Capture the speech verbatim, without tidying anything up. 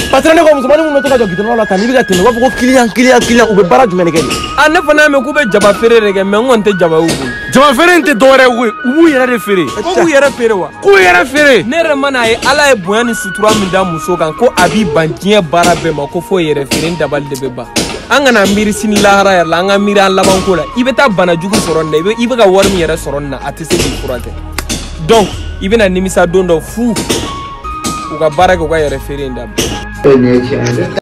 patron ne ko musomani mun to ka jɔ gidɔrɔn la tan n'i bɛ ka tɛmɛ u b'a fɔ ko client client client u bɛ baara jumɛn de kɛ nin. a ne fana y'a mɛn k'u bɛ jaba feere de kɛ mais n kɔni tɛ jaba y'u bolo. jaba feere in tɛ dɔwɛrɛ ye koyi u b'u yɛrɛ de feere. ko k'u yɛrɛ feere wa. k'u yɛrɛ feere. ne yɛrɛ mana ye ala ye bonya ni sutura min da muso kan ko a b'i ban diɲɛ baara bɛɛ ma ko fo yɛrɛ feere dabali de bɛ ban. an kana miiri sini lahara yɛrɛ la an ka miiri an labanko la i bɛ taa bana jugu sɔrɔ nin na i bɛ ka wari min yɛrɛ sɔrɔ nin na a tɛ se k'i furakɛ donc i bɛna nimisa don dɔ fu u ka baara kɛ u ka yɛrɛ feere in dabila.